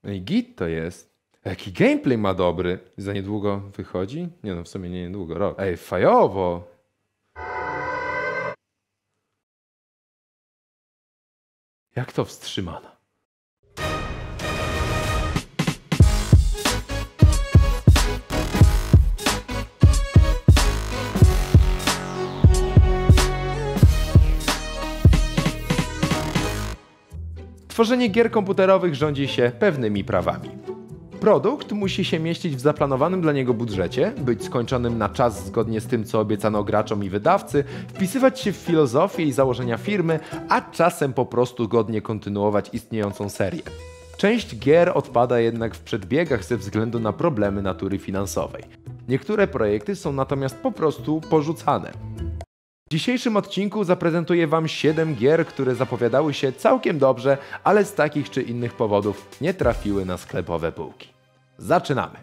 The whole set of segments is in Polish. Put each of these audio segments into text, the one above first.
I git to jest. Jaki gameplay ma dobry. Za niedługo wychodzi? Nie no, w sumie nie niedługo, rok. Ej, fajowo. Jak to wstrzymano? Tworzenie gier komputerowych rządzi się pewnymi prawami. Produkt musi się mieścić w zaplanowanym dla niego budżecie, być skończonym na czas zgodnie z tym, co obiecano graczom i wydawcy, wpisywać się w filozofię i założenia firmy, a czasem po prostu godnie kontynuować istniejącą serię. Część gier odpada jednak w przedbiegach ze względu na problemy natury finansowej. Niektóre projekty są natomiast po prostu porzucane. W dzisiejszym odcinku zaprezentuję Wam 7 gier, które zapowiadały się całkiem dobrze, ale z takich czy innych powodów nie trafiły na sklepowe półki. Zaczynamy!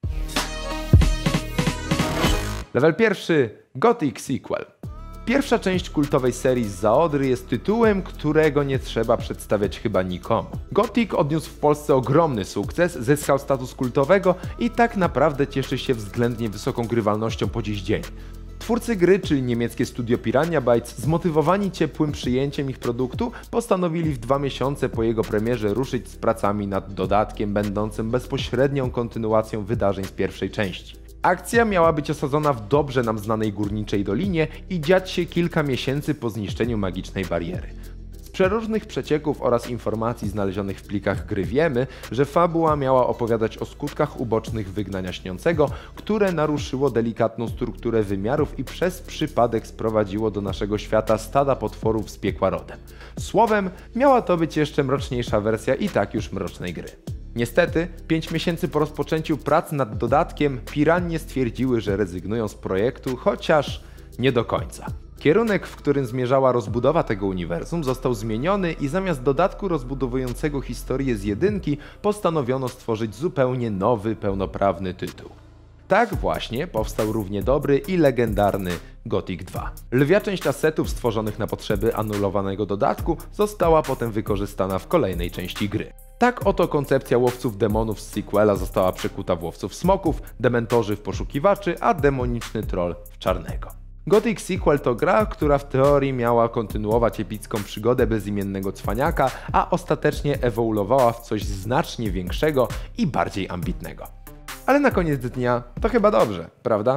Level pierwszy – Gothic Sequel. Pierwsza część kultowej serii z Zaodry jest tytułem, którego nie trzeba przedstawiać chyba nikomu. Gothic odniósł w Polsce ogromny sukces, zyskał status kultowego i tak naprawdę cieszy się względnie wysoką grywalnością po dziś dzień. Twórcy gry, czyli niemieckie studio Piranha Bytes, zmotywowani ciepłym przyjęciem ich produktu, postanowili w 2 miesiące po jego premierze ruszyć z pracami nad dodatkiem będącym bezpośrednią kontynuacją wydarzeń z pierwszej części. Akcja miała być osadzona w dobrze nam znanej górniczej dolinie i dziać się kilka miesięcy po zniszczeniu magicznej bariery. Z przeróżnych przecieków oraz informacji znalezionych w plikach gry wiemy, że fabuła miała opowiadać o skutkach ubocznych wygnania śniącego, które naruszyło delikatną strukturę wymiarów i przez przypadek sprowadziło do naszego świata stada potworów z piekła rodem. Słowem, miała to być jeszcze mroczniejsza wersja i tak już mrocznej gry. Niestety, 5 miesięcy po rozpoczęciu prac nad dodatkiem, Piranie stwierdziły, że rezygnują z projektu, chociaż nie do końca. Kierunek, w którym zmierzała rozbudowa tego uniwersum, został zmieniony i zamiast dodatku rozbudowującego historię z jedynki, postanowiono stworzyć zupełnie nowy, pełnoprawny tytuł. Tak właśnie powstał równie dobry i legendarny Gothic 2. Lwia część asetów stworzonych na potrzeby anulowanego dodatku została potem wykorzystana w kolejnej części gry. Tak oto koncepcja łowców demonów z sequela została przekuta w łowców smoków, dementorzy w poszukiwaczy, a demoniczny troll w czarnego. Gothic Sequel to gra, która w teorii miała kontynuować epicką przygodę bezimiennego cwaniaka, a ostatecznie ewoluowała w coś znacznie większego i bardziej ambitnego. Ale na koniec dnia to chyba dobrze, prawda?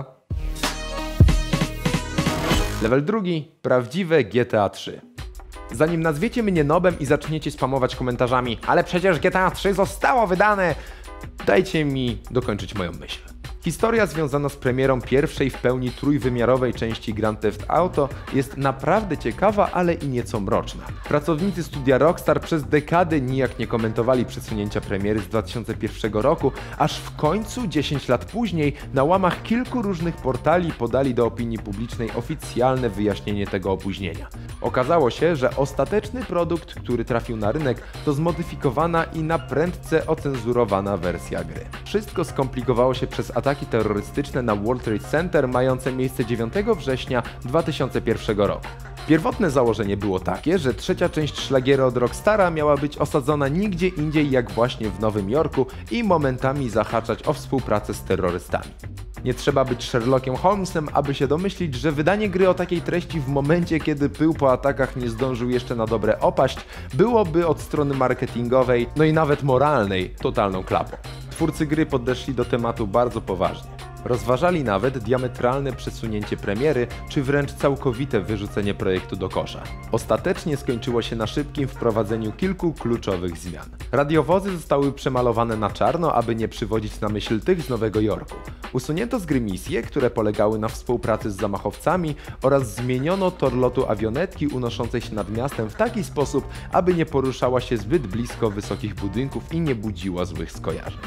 Level drugi – prawdziwe GTA 3. Zanim nazwiecie mnie nobem i zaczniecie spamować komentarzami, ale przecież GTA 3 zostało wydane, dajcie mi dokończyć moją myśl. Historia związana z premierą pierwszej w pełni trójwymiarowej części Grand Theft Auto jest naprawdę ciekawa, ale i nieco mroczna. Pracownicy studia Rockstar przez dekady nijak nie komentowali przesunięcia premiery z 2001 roku, aż w końcu 10 lat później na łamach kilku różnych portali podali do opinii publicznej oficjalne wyjaśnienie tego opóźnienia. Okazało się, że ostateczny produkt, który trafił na rynek, to zmodyfikowana i na prędce ocenzurowana wersja gry. Wszystko skomplikowało się przez ataki terrorystyczne na World Trade Center mające miejsce 9 września 2001 roku. Pierwotne założenie było takie, że trzecia część szlagieru od Rockstara miała być osadzona nigdzie indziej jak właśnie w Nowym Jorku i momentami zahaczać o współpracę z terrorystami. Nie trzeba być Sherlockiem Holmesem, aby się domyślić, że wydanie gry o takiej treści w momencie, kiedy pył po atakach nie zdążył jeszcze na dobre opaść, byłoby od strony marketingowej, no i nawet moralnej, totalną klapą. Twórcy gry podeszli do tematu bardzo poważnie. Rozważali nawet diametralne przesunięcie premiery, czy wręcz całkowite wyrzucenie projektu do kosza. Ostatecznie skończyło się na szybkim wprowadzeniu kilku kluczowych zmian. Radiowozy zostały przemalowane na czarno, aby nie przywodzić na myśl tych z Nowego Jorku. Usunięto z gry misje, które polegały na współpracy z zamachowcami oraz zmieniono tor lotu awionetki unoszącej się nad miastem w taki sposób, aby nie poruszała się zbyt blisko wysokich budynków i nie budziła złych skojarzeń.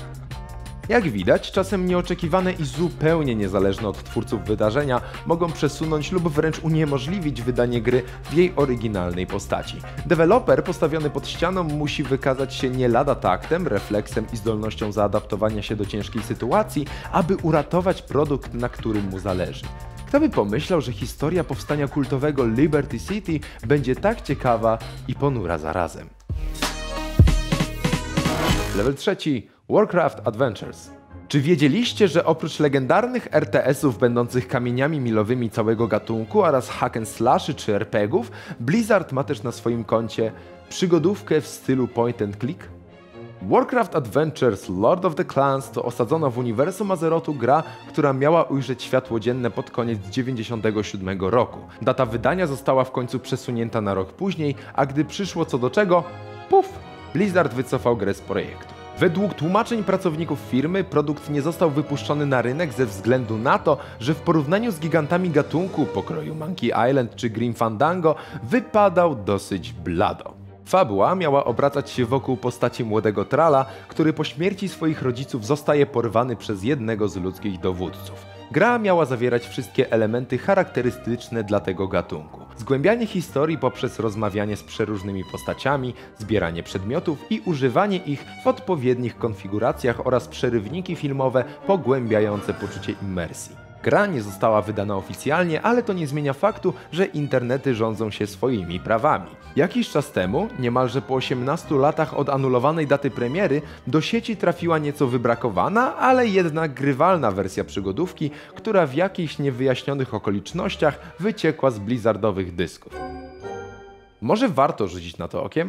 Jak widać, czasem nieoczekiwane i zupełnie niezależne od twórców wydarzenia mogą przesunąć lub wręcz uniemożliwić wydanie gry w jej oryginalnej postaci. Deweloper postawiony pod ścianą musi wykazać się nie lada taktem, refleksem i zdolnością zaadaptowania się do ciężkiej sytuacji, aby uratować produkt, na którym mu zależy. Kto by pomyślał, że historia powstania kultowego Liberty City będzie tak ciekawa i ponura zarazem. Level 3. Warcraft Adventures. Czy wiedzieliście, że oprócz legendarnych RTS-ów będących kamieniami milowymi całego gatunku oraz hack and slashy czy RPG-ów, Blizzard ma też na swoim koncie przygodówkę w stylu point and click? Warcraft Adventures Lord of the Clans to osadzona w uniwersum Azerotu gra, która miała ujrzeć światło dzienne pod koniec 1997 roku. Data wydania została w końcu przesunięta na rok później, a gdy przyszło co do czego, puf, Blizzard wycofał grę z projektu. Według tłumaczeń pracowników firmy produkt nie został wypuszczony na rynek ze względu na to, że w porównaniu z gigantami gatunku pokroju Monkey Island czy Grim Fandango wypadał dosyć blado. Fabuła miała obracać się wokół postaci młodego Tralla, który po śmierci swoich rodziców zostaje porwany przez jednego z ludzkich dowódców. Gra miała zawierać wszystkie elementy charakterystyczne dla tego gatunku. Zgłębianie historii poprzez rozmawianie z przeróżnymi postaciami, zbieranie przedmiotów i używanie ich w odpowiednich konfiguracjach oraz przerywniki filmowe pogłębiające poczucie immersji. Gra nie została wydana oficjalnie, ale to nie zmienia faktu, że internety rządzą się swoimi prawami. Jakiś czas temu, niemalże po 18 latach od anulowanej daty premiery, do sieci trafiła nieco wybrakowana, ale jednak grywalna wersja przygodówki, która w jakichś niewyjaśnionych okolicznościach wyciekła z blizzardowych dysków. Może warto rzucić na to okiem?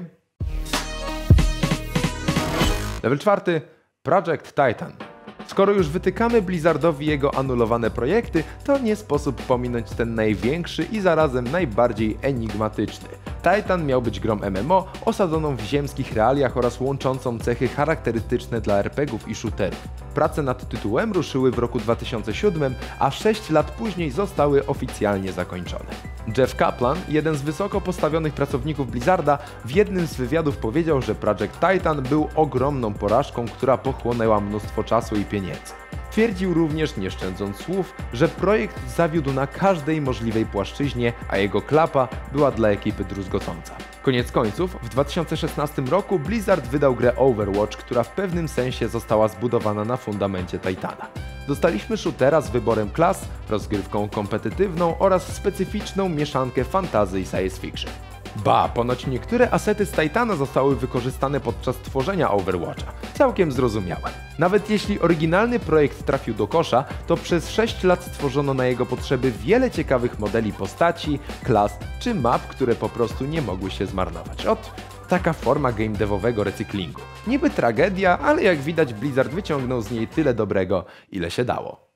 Level 4. Project Titan. Skoro już wytykamy Blizzardowi jego anulowane projekty, to nie sposób pominąć ten największy i zarazem najbardziej enigmatyczny. Titan miał być grą MMO osadzoną w ziemskich realiach oraz łączącą cechy charakterystyczne dla RPGów i shooterów. Prace nad tytułem ruszyły w roku 2007, a 6 lat później zostały oficjalnie zakończone. Jeff Kaplan, jeden z wysoko postawionych pracowników Blizzarda, w jednym z wywiadów powiedział, że Project Titan był ogromną porażką, która pochłonęła mnóstwo czasu i pieniędzy. Twierdził również, nie szczędząc słów, że projekt zawiódł na każdej możliwej płaszczyźnie, a jego klapa była dla ekipy druzgocąca. Koniec końców, w 2016 roku Blizzard wydał grę Overwatch, która w pewnym sensie została zbudowana na fundamencie Titana. Dostaliśmy shootera z wyborem klas, rozgrywką kompetytywną oraz specyficzną mieszankę fantasy i science fiction. Ba, ponoć niektóre asety z Titana zostały wykorzystane podczas tworzenia Overwatcha. Całkiem zrozumiałe. Nawet jeśli oryginalny projekt trafił do kosza, to przez 6 lat stworzono na jego potrzeby wiele ciekawych modeli postaci, klas czy map, które po prostu nie mogły się zmarnować. Taka forma game devowego recyklingu. Niby tragedia, ale jak widać Blizzard wyciągnął z niej tyle dobrego, ile się dało.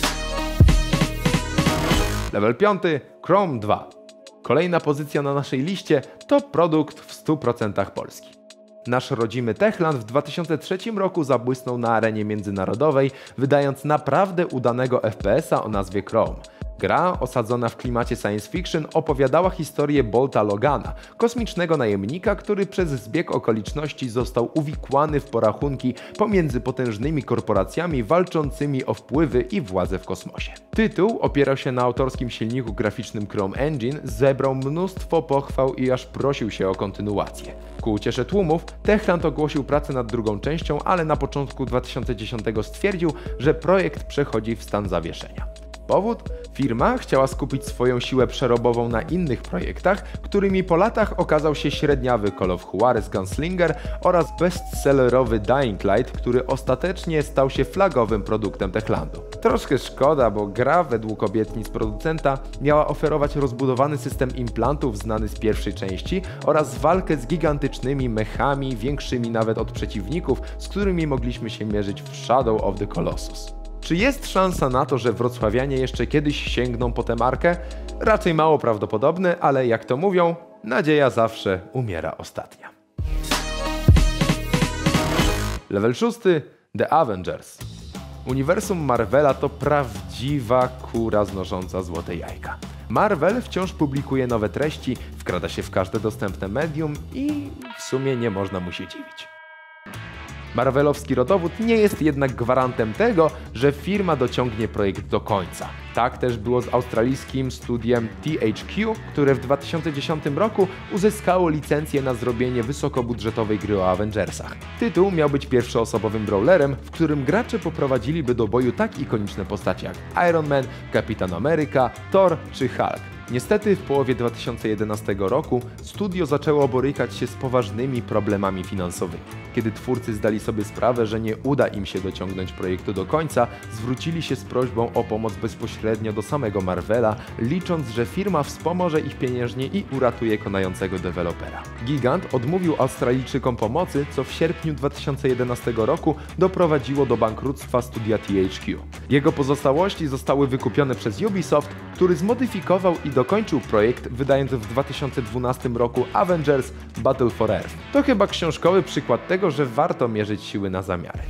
Level 5. Chrome 2. Kolejna pozycja na naszej liście to produkt w 100% polski. Nasz rodzimy Techland w 2003 roku zabłysnął na arenie międzynarodowej, wydając naprawdę udanego FPS-a o nazwie Chrome. Gra, osadzona w klimacie science fiction, opowiadała historię Bolta Logana, kosmicznego najemnika, który przez zbieg okoliczności został uwikłany w porachunki pomiędzy potężnymi korporacjami walczącymi o wpływy i władzę w kosmosie. Tytuł opierał się na autorskim silniku graficznym Chrome Engine, zebrał mnóstwo pochwał i aż prosił się o kontynuację. Ku uciesze tłumów, Techland ogłosił pracę nad drugą częścią, ale na początku 2010 stwierdził, że projekt przechodzi w stan zawieszenia. Powód? Firma chciała skupić swoją siłę przerobową na innych projektach, którymi po latach okazał się średniawy Call of Juarez Gunslinger oraz bestsellerowy Dying Light, który ostatecznie stał się flagowym produktem Techlandu. Troszkę szkoda, bo gra według obietnic producenta miała oferować rozbudowany system implantów znany z pierwszej części oraz walkę z gigantycznymi mechami, większymi nawet od przeciwników, z którymi mogliśmy się mierzyć w Shadow of the Colossus. Czy jest szansa na to, że wrocławianie jeszcze kiedyś sięgną po tę markę? Raczej mało prawdopodobne, ale jak to mówią, nadzieja zawsze umiera ostatnia. Level 6. The Avengers. Uniwersum Marvela to prawdziwa kura znosząca złote jajka. Marvel wciąż publikuje nowe treści, wkrada się w każde dostępne medium i w sumie nie można mu się dziwić. Marvelowski rodowód nie jest jednak gwarantem tego, że firma dociągnie projekt do końca. Tak też było z australijskim studiem THQ, które w 2010 roku uzyskało licencję na zrobienie wysokobudżetowej gry o Avengersach. Tytuł miał być pierwszoosobowym brawlerem, w którym gracze poprowadziliby do boju tak ikoniczne postacie jak Iron Man, Kapitan Ameryka, Thor czy Hulk. Niestety w połowie 2011 roku studio zaczęło borykać się z poważnymi problemami finansowymi. Kiedy twórcy zdali sobie sprawę, że nie uda im się dociągnąć projektu do końca, zwrócili się z prośbą o pomoc bezpośrednio do samego Marvela, licząc, że firma wspomoże ich pieniężnie i uratuje konającego dewelopera. Gigant odmówił Australijczykom pomocy, co w sierpniu 2011 roku doprowadziło do bankructwa studia THQ. Jego pozostałości zostały wykupione przez Ubisoft, który zmodyfikował i dokończył projekt, wydając w 2012 roku Avengers Battle for Earth. To chyba książkowy przykład tego, że warto mierzyć siły na zamiary.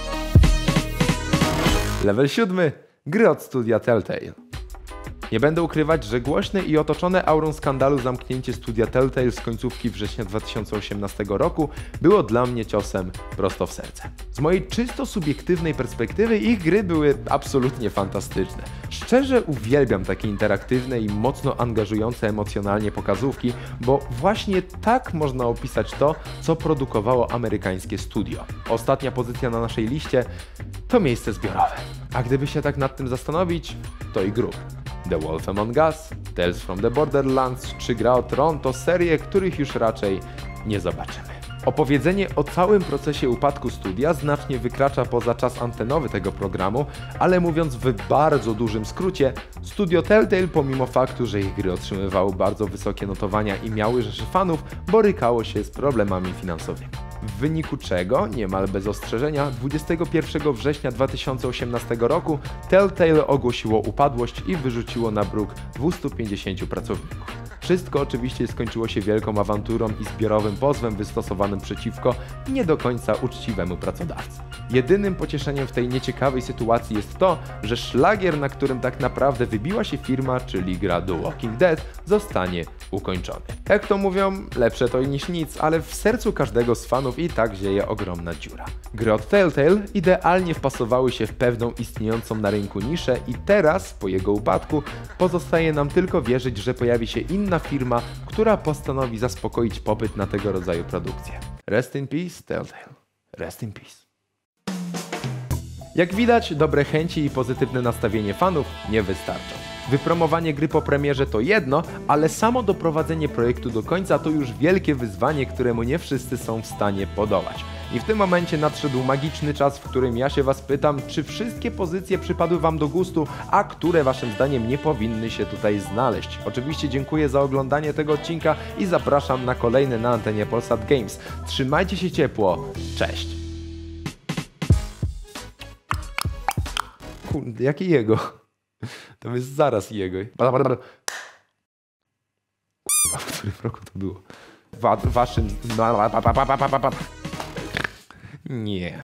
Level 7. Gry od studia Telltale. Nie będę ukrywać, że głośne i otoczone aurą skandalu zamknięcie studia Telltale z końcówki września 2018 roku było dla mnie ciosem prosto w serce. Z mojej czysto subiektywnej perspektywy ich gry były absolutnie fantastyczne. Szczerze uwielbiam takie interaktywne i mocno angażujące emocjonalnie pokazówki, bo właśnie tak można opisać to, co produkowało amerykańskie studio. Ostatnia pozycja na naszej liście to Miejsce zbiorowe. A gdyby się tak nad tym zastanowić, to i Group. The Wolf Among Us, Tales from the Borderlands czy Gra o Tron to serie, których już raczej nie zobaczymy. Opowiedzenie o całym procesie upadku studia znacznie wykracza poza czas antenowy tego programu, ale mówiąc w bardzo dużym skrócie, studio Telltale pomimo faktu, że ich gry otrzymywały bardzo wysokie notowania i miały rzesze fanów, borykało się z problemami finansowymi. W wyniku czego, niemal bez ostrzeżenia, 21 września 2018 roku Telltale ogłosiło upadłość i wyrzuciło na bruk 250 pracowników. Wszystko oczywiście skończyło się wielką awanturą i zbiorowym pozwem wystosowanym przeciwko nie do końca uczciwemu pracodawcy. Jedynym pocieszeniem w tej nieciekawej sytuacji jest to, że szlagier, na którym tak naprawdę wybiła się firma, czyli gra The Walking Dead, zostanie ukończony. Jak to mówią, lepsze to niż nic, ale w sercu każdego z fanów i tak zieje ogromna dziura. Gry od Telltale idealnie wpasowały się w pewną istniejącą na rynku niszę i teraz, po jego upadku, pozostaje nam tylko wierzyć, że pojawi się inna firma, która postanowi zaspokoić popyt na tego rodzaju produkcje. Rest in peace, Telltale. Rest in peace. Jak widać, dobre chęci i pozytywne nastawienie fanów nie wystarczą. Wypromowanie gry po premierze to jedno, ale samo doprowadzenie projektu do końca to już wielkie wyzwanie, któremu nie wszyscy są w stanie podołać. I w tym momencie nadszedł magiczny czas, w którym ja się was pytam, czy wszystkie pozycje przypadły wam do gustu, a które waszym zdaniem nie powinny się tutaj znaleźć. Oczywiście dziękuję za oglądanie tego odcinka i zapraszam na kolejny na antenie Polsat Games. Trzymajcie się ciepło, cześć! Kurde, jakie jego? To jest zaraz jego. W którym roku to było? Waszym... Nie.